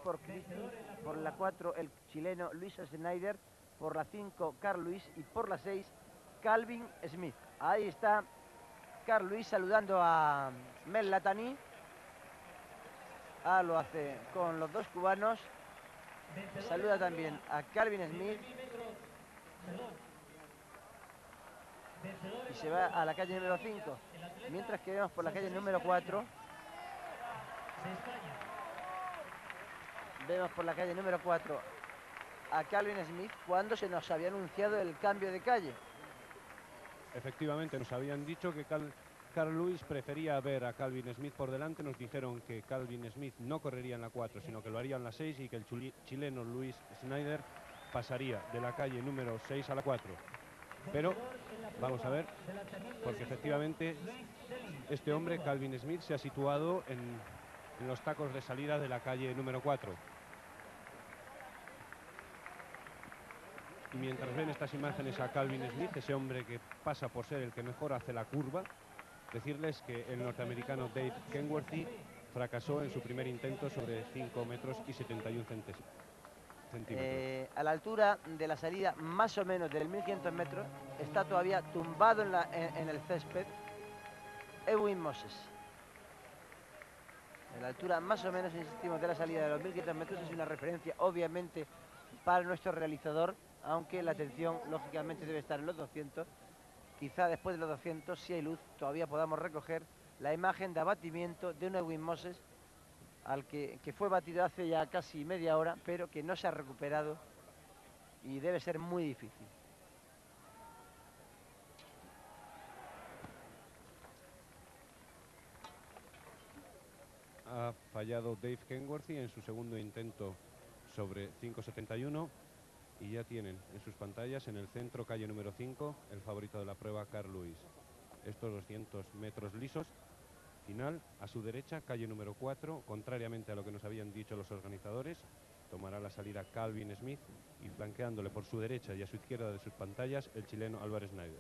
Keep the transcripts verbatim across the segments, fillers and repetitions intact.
por, por la cuatro el chileno Luis Schneider, por la cinco Carl Lewis y por la seis Calvin Smith. Ahí está Carl Lewis saludando a Mel Latani. Ah, lo hace con los dos cubanos. Saluda también a Calvin Smith. Y se va a la calle número cinco. Mientras que vemos por la calle número cuatro. Vemos por la calle número cuatro a Calvin Smith cuando se nos había anunciado el cambio de calle. Efectivamente, nos habían dicho que Carl, Carl Lewis prefería ver a Calvin Smith por delante. Nos dijeron que Calvin Smith no correría en la cuatro, sino que lo haría en la seis y que el chuli, chileno Luis Schneider pasaría de la calle número seis a la cuatro. Pero vamos a ver, porque efectivamente este hombre, Calvin Smith, se ha situado en, en los tacos de salida de la calle número cuatro. Y mientras ven estas imágenes a Calvin Smith, ese hombre que pasa por ser el que mejor hace la curva, decirles que el norteamericano Dave Kenworthy fracasó en su primer intento sobre cinco metros y setenta y un centésimos. Eh, a la altura de la salida más o menos del mil quinientos metros está todavía tumbado en, la, en, en el césped Edwin Moses. A la altura más o menos, insistimos, de la salida de los mil quinientos metros es una referencia obviamente para nuestro realizador, aunque la atención lógicamente debe estar en los doscientos. Quizá después de los doscientos, si hay luz, todavía podamos recoger la imagen de abatimiento de un Edwin Moses al que, que fue batido hace ya casi media hora, pero que no se ha recuperado y debe ser muy difícil. Ha fallado Dave Kenworthy en su segundo intento sobre cinco setenta y uno y ya tienen en sus pantallas en el centro, calle número cinco, el favorito de la prueba, Carl Lewis. Estos doscientos metros lisos. Final, a su derecha, calle número cuatro, contrariamente a lo que nos habían dicho los organizadores, tomará la salida Calvin Smith y flanqueándole por su derecha y a su izquierda de sus pantallas el chileno Álvarez Schneider.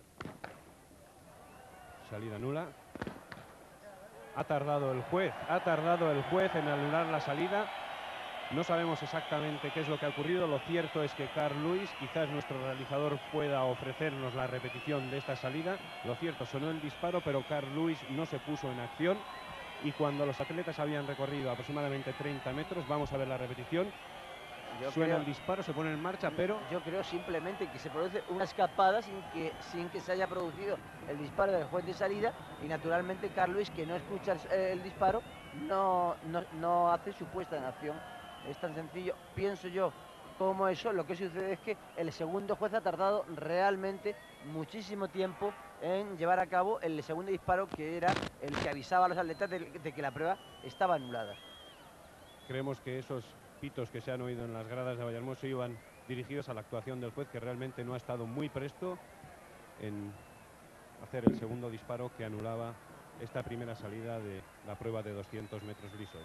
Salida nula. Ha tardado el juez, ha tardado el juez en anular la salida. No sabemos exactamente qué es lo que ha ocurrido. Lo cierto es que Carl Lewis, quizás nuestro realizador pueda ofrecernos la repetición de esta salida. Lo cierto, sonó el disparo, pero Carl Lewis no se puso en acción. Y cuando los atletas habían recorrido aproximadamente treinta metros, vamos a ver la repetición. Yo Suena creo, el disparo, se pone en marcha, pero... Yo creo simplemente que se produce una escapada sin que, sin que se haya producido el disparo del juez de salida. Y naturalmente Carl Lewis, que no escucha el, el disparo, no, no, no hace su puesta en acción. Es tan sencillo, pienso yo, como eso. Lo que sucede es que el segundo juez ha tardado realmente muchísimo tiempo en llevar a cabo el segundo disparo, que era el que avisaba a los atletas de, de que la prueba estaba anulada. Creemos que esos pitos que se han oído en las gradas de Vallehermoso iban dirigidos a la actuación del juez, que realmente no ha estado muy presto en hacer el segundo disparo que anulaba esta primera salida de la prueba de doscientos metros lisos.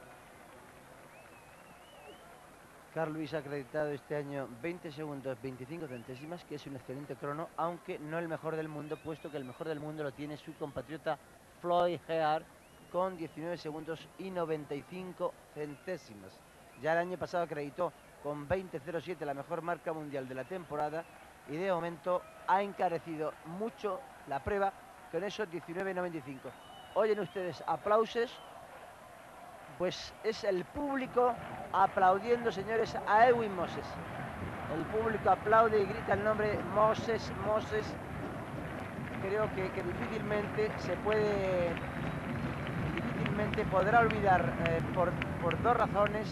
Carl Lewis ha acreditado este año veinte segundos veinticinco centésimas, que es un excelente crono, aunque no el mejor del mundo, puesto que el mejor del mundo lo tiene su compatriota Floyd Heard con diecinueve segundos y noventa y cinco centésimas. Ya el año pasado acreditó con veinte cero siete la mejor marca mundial de la temporada y de momento ha encarecido mucho la prueba con esos diecinueve noventa y cinco. Oyen ustedes aplausos. Pues es el público aplaudiendo, señores, a Edwin Moses. El público aplaude y grita el nombre Moses, Moses. Creo que, que difícilmente se puede, difícilmente podrá olvidar eh, por, por dos razones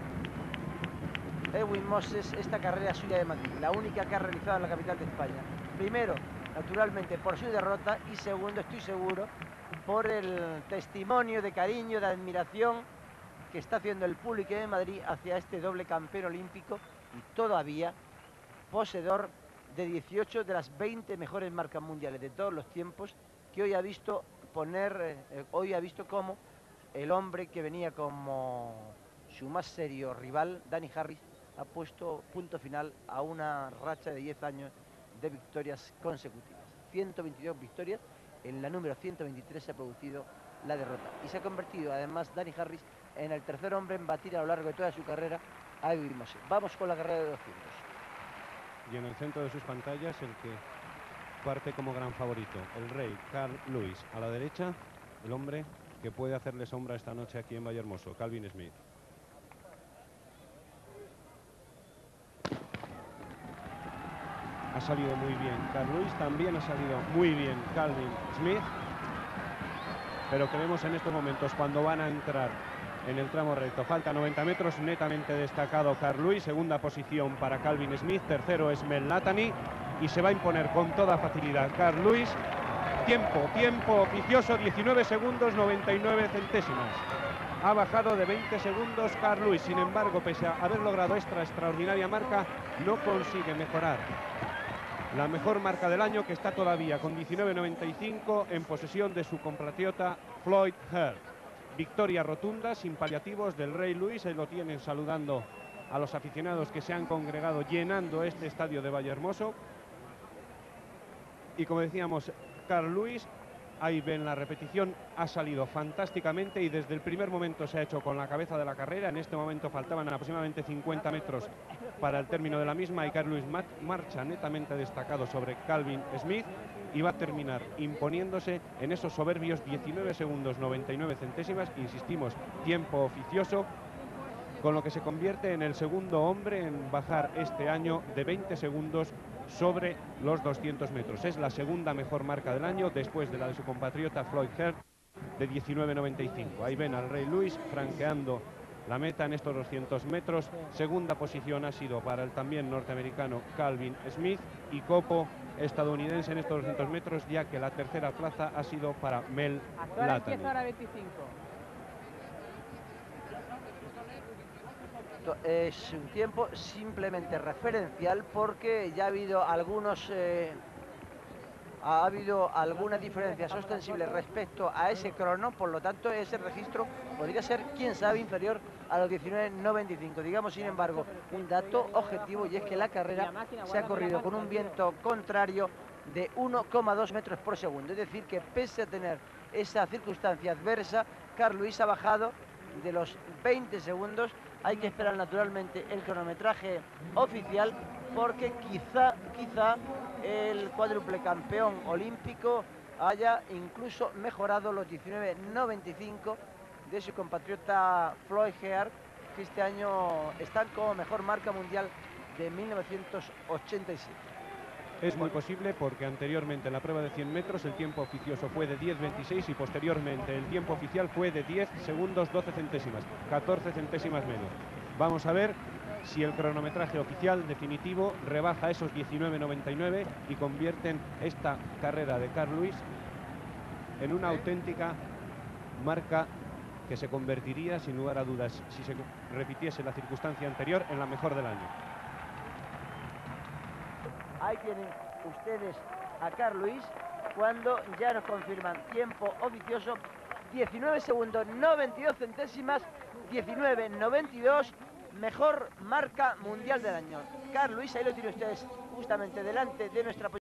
Edwin Moses esta carrera suya de Madrid, la única que ha realizado en la capital de España. Primero, naturalmente, por su derrota, y segundo, estoy seguro, por el testimonio de cariño, de admiración que está haciendo el público de Madrid hacia este doble campeón olímpico y todavía poseedor de dieciocho de las veinte mejores marcas mundiales de todos los tiempos, que hoy ha visto poner, eh, hoy ha visto cómo el hombre que venía como su más serio rival, Danny Harris, ha puesto punto final a una racha de diez años de victorias consecutivas. ciento veintidós victorias, en la número ciento veintitrés se ha producido la derrota y se ha convertido además Danny Harris en el tercer hombre en batir a lo largo de toda su carrera a Eddie Moser. Vamos con la carrera de doscientos. Y en el centro de sus pantallas el que parte como gran favorito, el rey Carl Lewis. A la derecha, el hombre que puede hacerle sombra esta noche aquí en Vallehermoso, Calvin Smith. Ha salido muy bien Carl Lewis, también ha salido muy bien Calvin Smith, pero creemos en estos momentos cuando van a entrar en el tramo recto, falta noventa metros, netamente destacado Carl Lewis, segunda posición para Calvin Smith, tercero es Mel Latany y se va a imponer con toda facilidad Carl Lewis. Tiempo, tiempo oficioso, diecinueve segundos noventa y nueve centésimas. Ha bajado de veinte segundos Carl Lewis, sin embargo, pese a haber logrado esta extraordinaria marca, no consigue mejorar la mejor marca del año, que está todavía con diecinueve noventa y cinco en posesión de su compatriota Floyd Hurd. Victoria rotunda, sin paliativos, del rey Lewis. Ahí lo tienen saludando a los aficionados que se han congregado llenando este estadio de Vallehermoso. Y como decíamos, Carl Lewis, ahí ven la repetición, ha salido fantásticamente y desde el primer momento se ha hecho con la cabeza de la carrera. En este momento faltaban aproximadamente cincuenta metros para el término de la misma y Carl Lewis marcha netamente destacado sobre Calvin Smith y va a terminar imponiéndose en esos soberbios diecinueve segundos noventa y nueve centésimas, insistimos, tiempo oficioso, con lo que se convierte en el segundo hombre en bajar este año de veinte segundos sobre los doscientos metros. Es la segunda mejor marca del año después de la de su compatriota Floyd Hurd de diecinueve noventa y cinco. Ahí ven al rey Lewis franqueando la meta en estos doscientos metros. Segunda posición ha sido para el también norteamericano Calvin Smith y copo estadounidense en estos doscientos metros, ya que la tercera plaza ha sido para Mel Latany. Es un tiempo simplemente referencial porque ya ha habido algunos eh, ha habido algunas diferencias ostensibles respecto a ese crono, por lo tanto ese registro podría ser, quién sabe, inferior a los diecinueve noventa y cinco. Digamos, sin embargo, un dato objetivo, y es que la carrera se ha corrido con un viento contrario de uno coma dos metros por segundo, es decir que pese a tener esa circunstancia adversa, Carl Lewis ha bajado de los veinte segundos. Hay que esperar naturalmente el cronometraje oficial porque quizá, quizá el cuádruple campeón olímpico haya incluso mejorado los diecinueve noventa y cinco de su compatriota Floyd Hurd, que este año están como mejor marca mundial de mil novecientos ochenta y siete. Es muy posible porque anteriormente en la prueba de cien metros el tiempo oficioso fue de diez veintiséis y posteriormente el tiempo oficial fue de diez segundos doce centésimas, catorce centésimas menos. Vamos a ver si el cronometraje oficial definitivo rebaja esos diecinueve noventa y nueve y convierten esta carrera de Carl Lewis en una auténtica marca que se convertiría, sin lugar a dudas, si se repitiese la circunstancia anterior, en la mejor del año. Ahí tienen ustedes a Carl Lewis cuando ya nos confirman tiempo oficioso, diecinueve segundos noventa y dos centésimas, diecinueve noventa y dos, mejor marca mundial del año. Carl Lewis, ahí lo tienen ustedes justamente delante de nuestra